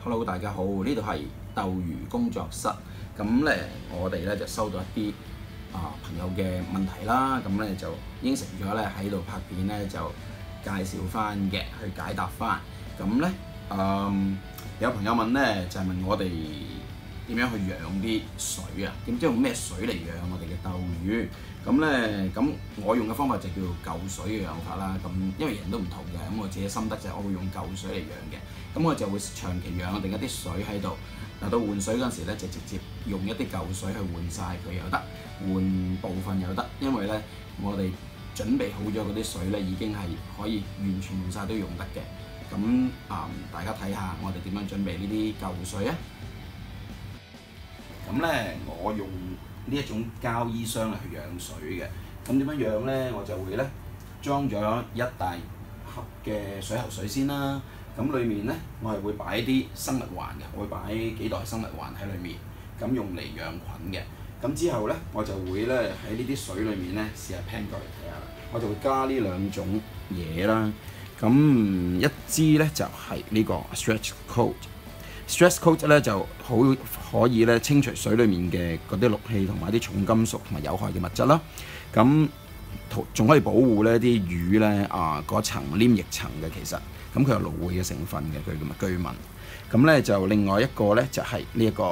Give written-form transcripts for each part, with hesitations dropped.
Hello， 大家好，呢度係鬥魚工作室。咁咧，我哋咧就收到一啲朋友嘅問題啦，咁咧就應承咗咧喺度拍片咧就介紹翻嘅，去解答翻。咁咧有朋友問咧就係問我哋點樣去養啲水啊？點知用咩水嚟養我哋嘅鬥魚？咁我用嘅方法就叫做舊水嘅養法啦。咁因為人都唔同嘅，咁我自己心得就係我會用舊水嚟養嘅。咁我就會長期養定一啲水喺度。嗱，到換水嗰陣時咧，就直接用一啲舊水去換晒佢又得，換部分又得。因為咧，我哋準備好咗嗰啲水咧，已經係可以完全換晒都用得嘅。咁大家睇下我哋點樣準備呢啲舊水啊！咁咧，我用呢一種膠衣箱嚟去養水嘅。咁點樣養咧？我就會咧裝咗一大盒嘅水喉水先啦。咁裡面咧，我係會擺啲生物環嘅，我會擺幾袋生物環喺裡面，咁用嚟養菌嘅。咁之後咧，我就會咧喺呢啲水裡面咧試下 pan 過嚟睇下，我就會加呢兩種嘢啦。咁一支咧就係呢個 stretch coat。Stress coat 咧就好可以咧清除水裡面嘅嗰啲氯氣同埋啲重金屬同埋有害嘅物質啦。咁仲可以保護呢啲魚咧嗰層黏液層嘅，其實咁佢有蘆薈嘅成分嘅，佢咁據聞。咁咧就另外一個咧就係呢一個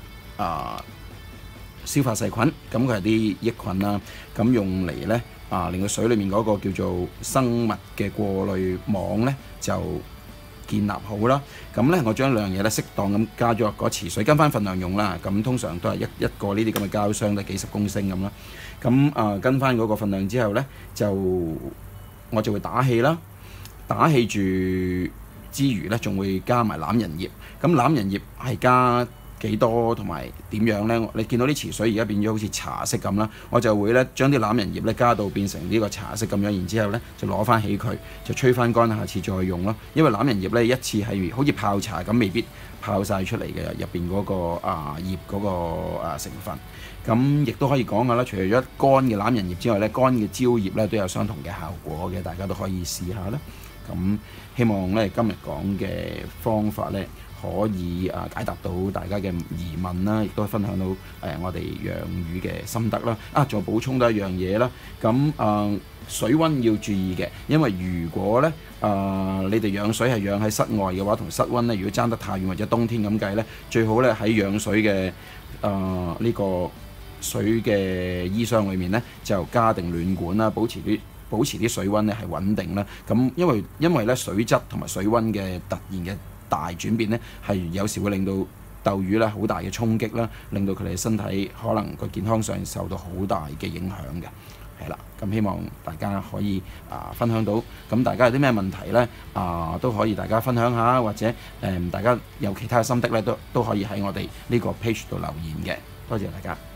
消化細菌，咁佢係啲益菌啦。咁用嚟咧令個水裡面嗰個叫做生物嘅過濾網咧就建立好啦。咁咧我將兩樣嘢咧適當咁加咗落個池水，跟翻份量用啦。咁通常都係一個呢啲咁嘅膠箱都係幾十公升咁啦。咁跟翻嗰個份量之後咧，我就會打氣啦。打氣住之餘咧，仲會加埋欖仁葉。咁欖仁葉係加幾多同埋點樣咧？你見到啲池水而家變咗好似茶色咁啦，我就會咧將啲欖仁葉咧加到變成呢個茶色咁樣，然之後咧就攞翻起佢，就吹翻乾，下次再用咯。因為欖仁葉咧一次係好似泡茶咁，未必泡晒出嚟嘅入邊嗰個葉嗰個成分。咁亦都可以講下啦，除咗乾嘅欖仁葉之外咧，乾嘅蕉葉咧都有相同嘅效果嘅，大家都可以試下啦。咁希望咧今日講嘅方法咧可以解答到大家嘅疑問啦，亦都分享到我哋養魚嘅心得啦。仲有補充多一樣嘢啦。咁水溫要注意嘅，因為如果咧你哋養水係養喺室外嘅話，同室溫咧如果爭得太遠或者冬天咁計咧，最好咧喺養水嘅呢個水嘅衣箱裏面咧就加定暖管啦，保持啲水溫咧係穩定啦。咁因為咧水質同埋水溫嘅突然嘅大轉變咧，係有時會令到鬥魚咧好大嘅衝擊啦，令到佢哋身體可能個健康上受到好大嘅影響嘅。係啦，咁希望大家可以分享到。咁大家有啲咩問題咧都可以大家分享下，或者大家有其他嘅心得咧都可以喺我哋呢個 page 度留言嘅。多謝大家。